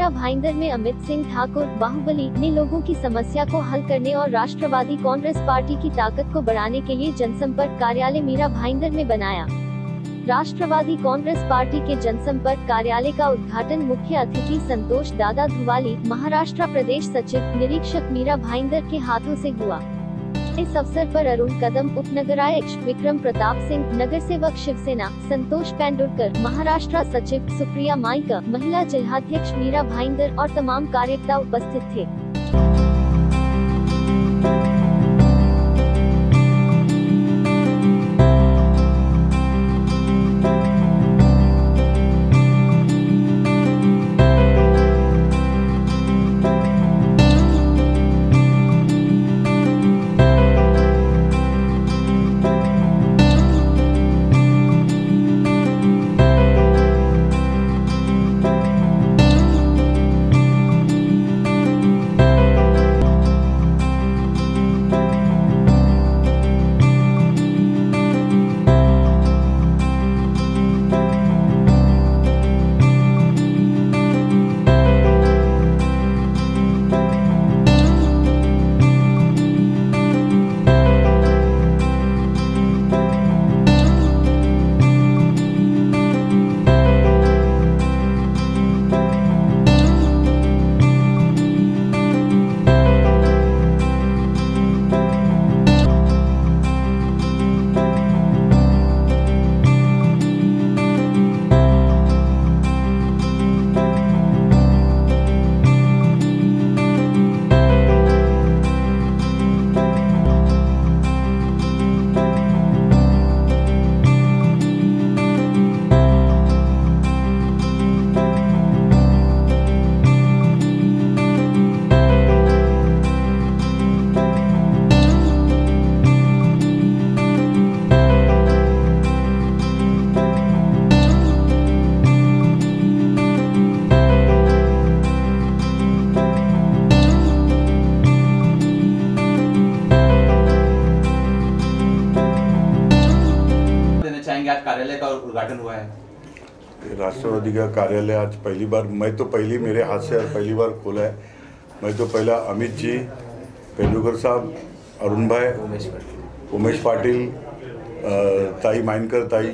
मीरा भाईंदर में अमित सिंह ठाकुर बाहुबली ने लोगों की समस्या को हल करने और राष्ट्रवादी कांग्रेस पार्टी की ताकत को बढ़ाने के लिए जनसंपर्क कार्यालय मीरा भाईंदर में बनाया। राष्ट्रवादी कांग्रेस पार्टी के जनसंपर्क कार्यालय का उद्घाटन मुख्य अतिथि संतोष दादा धुवाली, महाराष्ट्र प्रदेश सचिव निरीक्षक मीरा भाईंदर के हाथों से हुआ। इस अवसर पर अरुण कदम, उपनगराध्यक्ष विक्रम प्रताप सिंह, नगर सेवक शिवसेना संतोष पेंडुरकर, महाराष्ट्र सचिव सुप्रिया माइका, महिला जिलाध्यक्ष मीरा भाईंदर और तमाम कार्यकर्ता उपस्थित थे। आज कार्यालय का उद्घाटन हुआ है। राष्ट्रवादी का कार्यालय आज पहली बार, मैं तो पहली मेरे हाथ से पहली बार खोला है। मैं तो पहला अमित जी, पेंडुरकर साहब, अरुण भाई, उमेश पाटिल, ताई माइनकर, ताई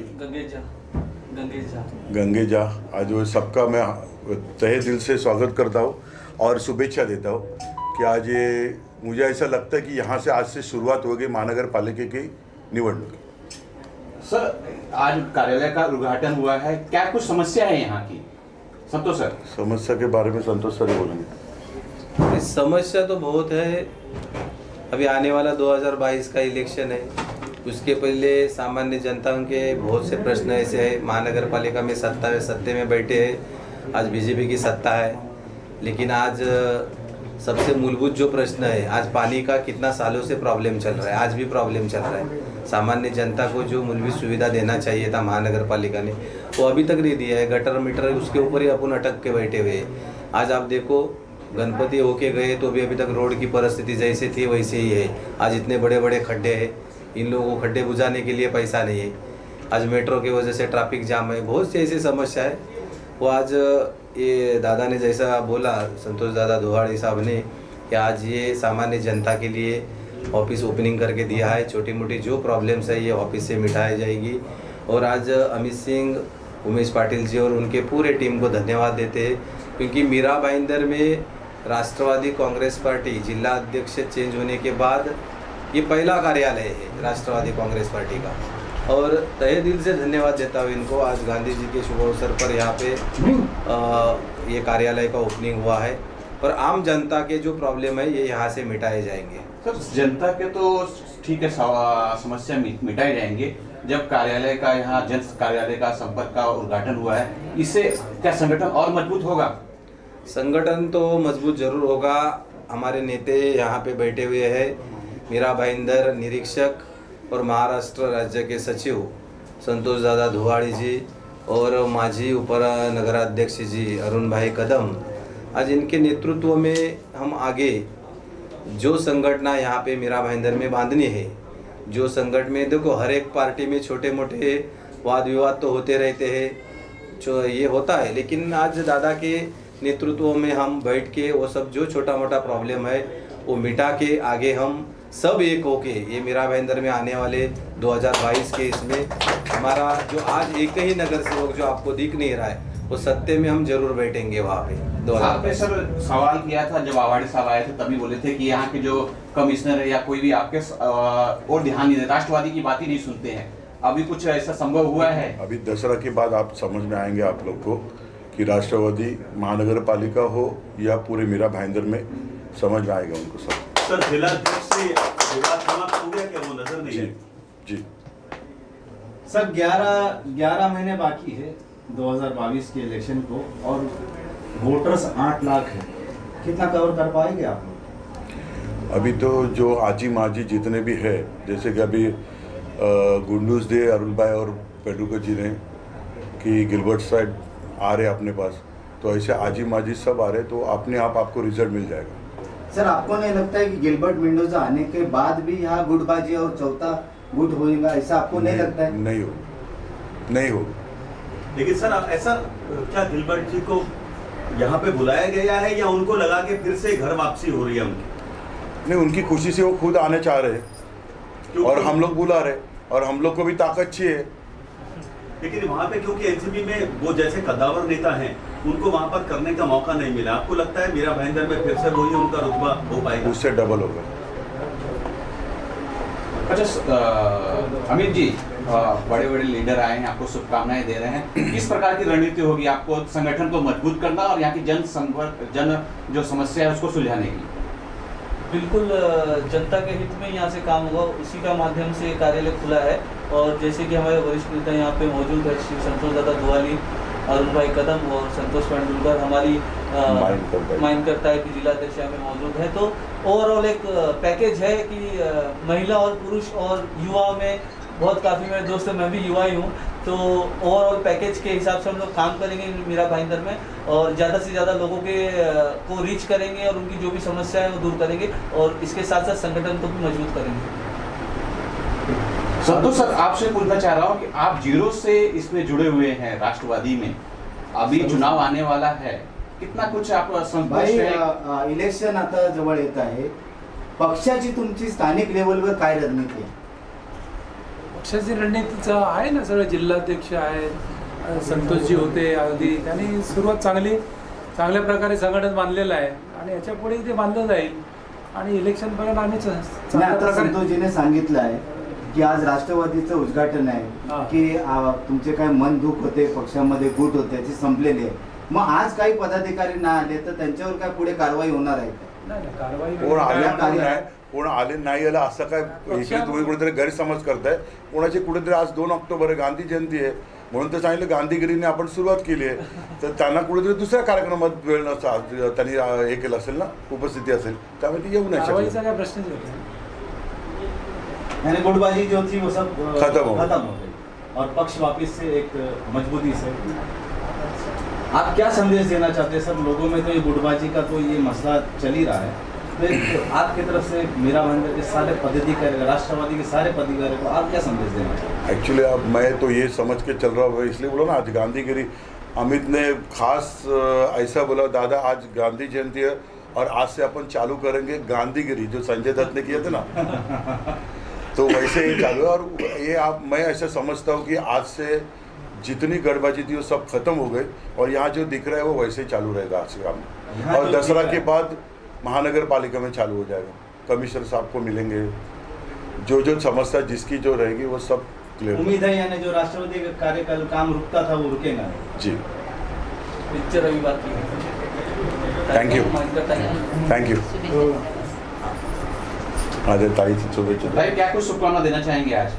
गंगेजा, आज वो सबका मैं तहे दिल से स्वागत करता हूँ और शुभेच्छा देता हूँ कि आज ये मुझे ऐसा लगता है कि यहाँ से आज से शुरुआत हो गई महानगर पालिका की निवडणूक। सर, आज कार्यालय का उद्घाटन हुआ है, क्या कुछ समस्या है यहाँ की? संतोष सर, समस्या के बारे में संतोष सर बोलेंगे। समस्या तो बहुत है। अभी आने वाला 2022 का इलेक्शन है, उसके पहले सामान्य जनता के बहुत से प्रश्न ऐसे हैं। महानगर पालिका में सत्ते में बैठे हैं, आज बीजेपी की सत्ता है, लेकिन आज सबसे मूलभूत जो प्रश्न है, आज पानी का कितना सालों से प्रॉब्लम चल रहा है, आज भी प्रॉब्लम चल रहा है। सामान्य जनता को जो मूलभूत सुविधा देना चाहिए था महानगर पालिका ने, वो अभी तक नहीं दिया है। गटर मीटर उसके ऊपर ही अपन अटक के बैठे हुए हैं। आज आप देखो, गणपति होके गए तो भी अभी तक रोड की परिस्थिति जैसे थी वैसे ही है। आज इतने बड़े बड़े खड्डे हैं, इन लोगों को खड्डे बुझाने के लिए पैसा नहीं है। आज मेट्रो की वजह से ट्रैफिक जाम है, बहुत सी ऐसी समस्या है। वो आज ये दादा ने जैसा बोला, संतोष दादा धुवाड़ी साहब ने, कि आज ये सामान्य जनता के लिए ऑफिस ओपनिंग करके दिया है। छोटी मोटी जो प्रॉब्लम्स है ये ऑफिस से मिटाई जाएगी। और आज अमित सिंह, उमेश पाटिल जी और उनके पूरे टीम को धन्यवाद देते हैं, क्योंकि मीरा भाईंदर में राष्ट्रवादी कांग्रेस पार्टी जिला अध्यक्ष चेंज होने के बाद ये पहला कार्यालय है राष्ट्रवादी कांग्रेस पार्टी का। और तहे दिल से धन्यवाद देता हूँ इनको। आज गांधी जी के शुभ अवसर पर यहाँ पे ये कार्यालय का ओपनिंग हुआ है और आम जनता के जो प्रॉब्लम है ये यहाँ से मिटाए जाएंगे। सर, जनता के तो ठीक है, समस्या मिटाए जाएंगे। जब कार्यालय का यहाँ जन कार्यालय का संपर्क का उद्घाटन हुआ है, इससे क्या संगठन और मजबूत होगा? संगठन तो मजबूत जरूर होगा। हमारे नेता यहाँ पे बैठे हुए हैं, मीरा भाईंदर निरीक्षक और महाराष्ट्र राज्य के सचिव संतोष दादा धुवाड़ी जी और माजी उप नगराध्यक्ष जी अरुण भाई कदम। आज इनके नेतृत्व में हम आगे जो संगठना यहाँ पे मीरा भाईंदर में बांधनी है, जो संगठन में देखो हर एक पार्टी में छोटे मोटे वाद विवाद तो होते रहते हैं, जो ये होता है, लेकिन आज दादा के नेतृत्व में हम बैठ के वो सब जो छोटा मोटा प्रॉब्लम है वो मिटा के आगे हम सब एक होके ये मीरा भाईंदर में आने वाले 2022 के इसमें हमारा जो आज एक ही नगर सेवक जो आपको दिख नहीं रहा है वो सत्य में हम जरूर बैठेंगे वहाँ पे। आपने सर सवाल किया था जब आवाड़ी साहब आए थे, तभी बोले थे कि यहाँ के जो कमिश्नर है या कोई भी आपके और ध्यान नहीं, राष्ट्रवादी की बात ही नहीं सुनते हैं। अभी कुछ ऐसा संभव हुआ है? अभी दशहरा के बाद आप समझ में आएंगे आप लोग को कि राष्ट्रवादी महानगर पालिका हो या पूरे मीरा भाईंदर में समझ में आएगा उनको सब। सर जिलाध्यक्ष से विवाद समाप्त हो गया क्या? वो नजर नहीं है जी। सर 11 महीने बाकी है 2022 के इलेक्शन को और वोटर्स 8 लाख है, कितना कवर कर पाएंगे आप लोग? अभी तो जो आजी माजी जितने भी है, जैसे कि अभी गुड न्यूज़ दे अरुण भाई और पेडुकर जी ने कि गिलबर्ट साइड आ रहे अपने पास, तो ऐसे आजी माजी सब आ रहे, तो अपने आप आपको रिजल्ट मिल जाएगा। सर आपको नहीं लगता है कि गिलबर्ट मेंडोजा आने के बाद भी यहाँ गुटबाजी और चौथा गुट होगा, ऐसा आपको नहीं लगता है? नहीं हो। लेकिन सर ऐसा क्या गिलबर्ट जी को यहाँ पे बुलाया गया है या उनको लगा के फिर से घर वापसी हो रही है उनकी? नहीं, उनकी खुशी से वो खुद आने चाह रहे हैं और हम लोग बुला रहे, और हम लोग को भी ताकत चाहिए। लेकिन वहाँ पे क्योंकि एनसीपी में वो जैसे कद्दावर नेता हैं, उनको वहाँ पर करने का मौका नहीं मिला। आपको लगता है मीरा भाईंदर में फिर से वही उनका रुतबा हो पाएगा? उससे डबल होगा। अच्छा अमित जी, बड़े बड़े लीडर आए हैं, आपको शुभकामनाएं दे रहे हैं। किस प्रकार की रणनीति होगी आपको संगठन को मजबूत करना और यहाँ की जन जो समस्या है उसको सुलझाने की? बिल्कुल जनता के हित में यहाँ से काम होगा, उसी का माध्यम से कार्यालय खुला है। और जैसे कि हमारे वरिष्ठ नेता यहाँ पे मौजूद है, श्री संतोष दादा दुआली, अरुण भाई कदम और संतोष पेंडुलकर, हमारी माइन करता है कि जिलाध्यक्ष यहाँ पे मौजूद है। तो ओवरऑल एक पैकेज है कि महिला और पुरुष और युवा में बहुत काफ़ी मेरे दोस्त हैं, मैं भी युवा ही हूँ, तो ओवरऑल पैकेज के हिसाब से हम लोग काम करेंगे मीरा भाईंदर में और ज़्यादा से ज़्यादा लोगों के को रीच करेंगे और उनकी जो भी समस्या है वो दूर करेंगे और इसके साथ साथ संगठन को भी मजबूत करेंगे। संतोष सर, आपसे पूछना चाह रहा हूँ कि आप जीरो से इसमें जुड़े हुए हैं राष्ट्रवादी में, अभी चुनाव आने वाला है, कितना कुछ आप संतुष्ट हैं? इलेक्शन आता जवळ येत आहे, पक्षाची तुमची स्थानिक लेवलवर काय रणनीती आहे? पक्षाची रणनीतीचं आहे ना, सगळे जिल्हाध्यक्ष आहेत, संतोषजी होते अगदी, त्यांनी सुरुवात चांगल्या प्रकारे संघटन बांधलेलं आहे आणि याच्या पुढे ते बांधलं जाईल आणि इलेक्शन पर्यंत आम्ही संतोषजीने सांगितलं आहे की आज राष्ट्रवादीचं उद्घाटन आहे की तुमचे काय मन दुख होते, पक्षामध्ये गुट होते, त्याची संपलेली आहे, मग आज काही पदाधिकारी ना आले तर त्यांच्यावर काय पुढे कारवाई होणार आहे का? कोण आले नाही आलं असं काय इकडे तुम्ही कुठेतरी गैरसमज करताय. कोणाची कुठेतरी आज 2 ऑक्टोबर आहे, गांधी जयंती आहे, म्हणून तर सांगितलं गांधीगिरीने आपण सुरुवात केली आहे, तर त्यांना कुठेतरी दुसऱ्या कार्यक्रमात वेळ नसा त्यांनी हे केलं असेल ना, उपस्थिती असेल, त्यामुळे ती येऊ नाही शकत. काय प्रश्न यानी गुटबाजी जो थी वो सब खत्म हो गई और पक्ष वापस से एक मजबूती से. आप क्या संदेश देना चाहते हैं सर लोगों में? तो ये गुटबाजी का तो ये मसला चल ही रहा है, तो आपकी तरफ से मीरा भाईंदर के सारे पदाधिकारी, राष्ट्रवादी के सारे पदाधिकारी को आप क्या संदेश देना चाहते हैं? एक्चुअली अब मैं तो ये समझ के चल रहा हूँ, इसलिए बोला ना आज गांधीगिरी. अमित ने खास ऐसा बोला, दादा आज गांधी जयंती है और आज से अपन चालू करेंगे गांधीगिरी, जो संजय दत्त ने किए थे ना, तो वैसे ही चालू है. और ये मैं ऐसा समझता हूँ कि आज से जितनी गड़बाजी थी वो सब खत्म हो गई और यहाँ जो दिख रहा है वो वैसे ही चालू रहेगा आज से काम. और दशहरा के बाद महानगर पालिका में चालू हो जाएगा, कमिश्नर साहब को मिलेंगे, जो समस्या जिसकी जो रहेगी वो सब क्लियर. उम्मीद है यानी जो राष्ट्रवादी का कार्यकाल काम रुकता था वो रुकेगा जी. पिक्चर अभी बाकी है. Thank you. माझ्या ताईची शुभेच्छा. भाई क्या कुछ शुभकामना देना चाहेंगे आज?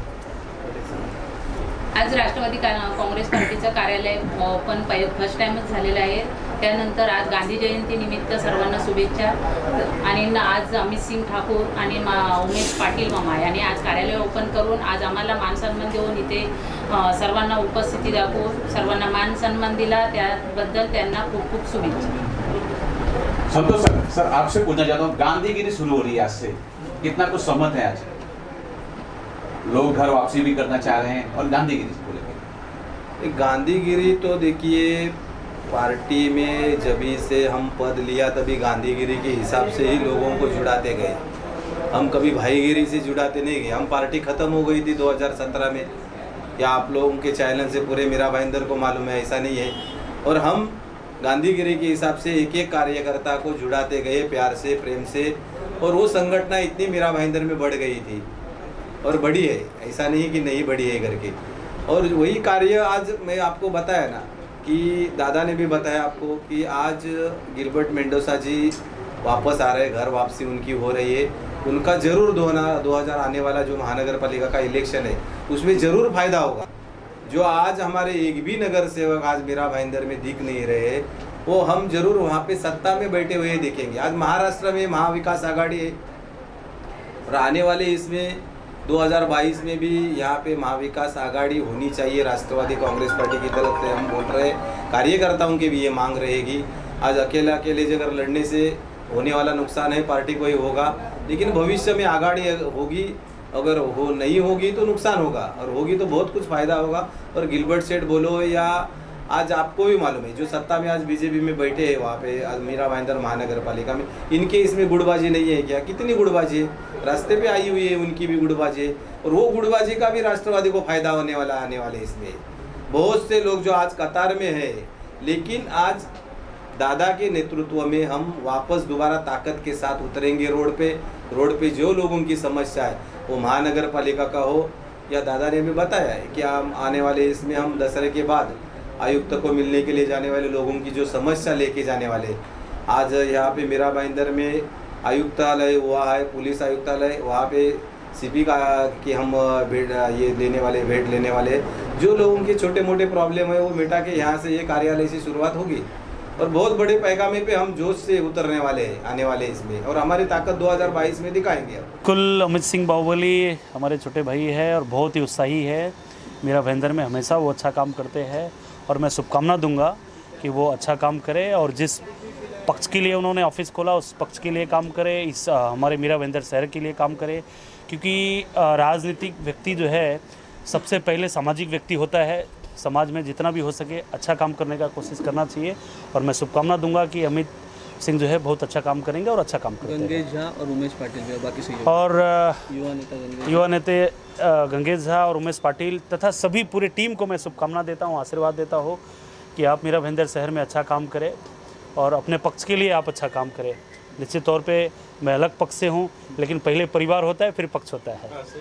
आज राष्ट्रवादी काँग्रेस पार्टीचं कार्यालय ओपन फर्स्ट टाइमच झालेलं आहे. त्यानंतर आज गांधी जयंती निमित्त सर्वांना शुभेच्छा. आणि आज अमित सिंग ठाकूर आणि उमेश पाटील मामा यांनी आज कार्यालय ओपन करून आज आम्हाला मान सन्मान देऊन इथे सर्वांना उपस्थिती दाखवून सर्वांना मान सन्मान दिला, त्याबद्दल त्यांना खूप खूप शुभेच्छा. संतोष सर, आपसे पूछना चाहता हूँ, गांधीगिरी शुरू हो रही है आज से, कितना कुछ सहमत है? आज लोग घर वापसी भी करना चाह रहे हैं और गांधीगिरी से बोलेंगे. गांधीगिरी तो देखिए पार्टी में जभी से हम पद लिया तभी गांधीगिरी के हिसाब से ही लोगों को जुड़ाते गए। हम कभी भाईगिरी से जुड़ाते नहीं गए। हम पार्टी ख़त्म हो गई थी 2017 में, या आप लोगों के चैनल से पूरे मीरा भाईंदर को मालूम है, ऐसा नहीं है। और हम गांधीगिरी के हिसाब से एक एक कार्यकर्ता को जुड़ाते गए प्यार से, प्रेम से, और वो संगठन इतनी मीरा भाईंदर में बढ़ गई थी और बड़ी है, ऐसा नहीं कि नहीं बड़ी है करके। और वही कार्य आज मैं आपको बताया ना कि दादा ने भी बताया आपको कि आज गिलबर्ट मेंडोसा जी वापस आ रहे, घर वापसी उनकी हो रही है। उनका जरूर 2000 आने वाला जो महानगर पालिका का इलेक्शन है उसमें ज़रूर फायदा होगा। जो आज हमारे एक भी नगर सेवक आज मीरा भाईंदर में दिख नहीं रहे, वो हम जरूर वहाँ पे सत्ता में बैठे हुए देखेंगे। आज महाराष्ट्र में महाविकास आघाड़ी है और आने वाले इसमें 2022 में भी यहाँ पे महाविकास आघाड़ी होनी चाहिए। राष्ट्रवादी कांग्रेस पार्टी की तरफ से हम बोल रहे हैं, कार्यकर्ताओं की भी ये मांग रहेगी। आज अकेले अगर लड़ने से होने वाला नुकसान है पार्टी को ही होगा, लेकिन भविष्य में आघाड़ी होगी, अगर हो नहीं होगी तो नुकसान होगा, और होगी तो बहुत कुछ फायदा होगा। और गिलबर्ट सेठ बोलो या आज आपको भी मालूम है जो सत्ता में आज बीजेपी में बैठे हैं वहाँ पे आज मीरा भाईंदर महानगर पालिका में, इनके इसमें गुड़बाजी नहीं है क्या? कितनी गुड़बाजी है, रास्ते पे आई हुई है, उनकी भी गुड़बाजी है। और वो गुड़बाजी का भी राष्ट्रवादी को फायदा होने वाला आने वाले इसमें। बहुत से लोग जो आज कतार में है, लेकिन आज दादा के नेतृत्व में हम वापस दोबारा ताकत के साथ उतरेंगे रोड पे जो लोगों की समस्या है, वो महानगर पालिका का हो या दादा ने भी बताया है कि हम आने वाले इसमें हम दशहरे के बाद आयुक्त को मिलने के लिए जाने वाले लोगों की जो समस्या लेके जाने वाले, आज यहाँ पे मीरा भाईंदर में आयुक्तालय हुआ है, पुलिस आयुक्तालय, वहाँ पे सीपी का कि हम भेंट लेने वाले जो लोगों के छोटे मोटे प्रॉब्लम है वो मिटा के यहाँ से ये कार्यालय से शुरुआत होगी और बहुत बड़े पैगामे पे हम जोश से उतरने वाले हैं आने वाले इसमें, और हमारी ताकत 2022 में दिखाएंगे। कुल अमित सिंह बाहुबली हमारे छोटे भाई है और बहुत ही उत्साही है। मीरा भाईंदर में हमेशा वो अच्छा काम करते हैं और मैं शुभकामना दूंगा कि वो अच्छा काम करे और जिस पक्ष के लिए उन्होंने ऑफिस खोला उस पक्ष के लिए काम करे, इस हमारे मीरा भाईंदर शहर के लिए काम करे, क्योंकि राजनीतिक व्यक्ति जो है सबसे पहले सामाजिक व्यक्ति होता है। समाज में जितना भी हो सके अच्छा काम करने का कोशिश करना चाहिए और मैं शुभकामना दूंगा कि अमित सिंह जो है बहुत अच्छा काम करेंगे और अच्छा काम करते हैं। गंगेश झा और उमेश पाटिल जो बाकी से और युवा नेता गंगेश झा और उमेश पाटिल तथा सभी पूरी टीम को मैं शुभकामना देता हूँ, आशीर्वाद देता हूँ कि आप मीरा भाईंदर शहर में अच्छा काम करें और अपने पक्ष के लिए आप अच्छा काम करें। निश्चित तौर पे मैं अलग पक्ष से हूँ, लेकिन पहले परिवार होता है फिर पक्ष होता है।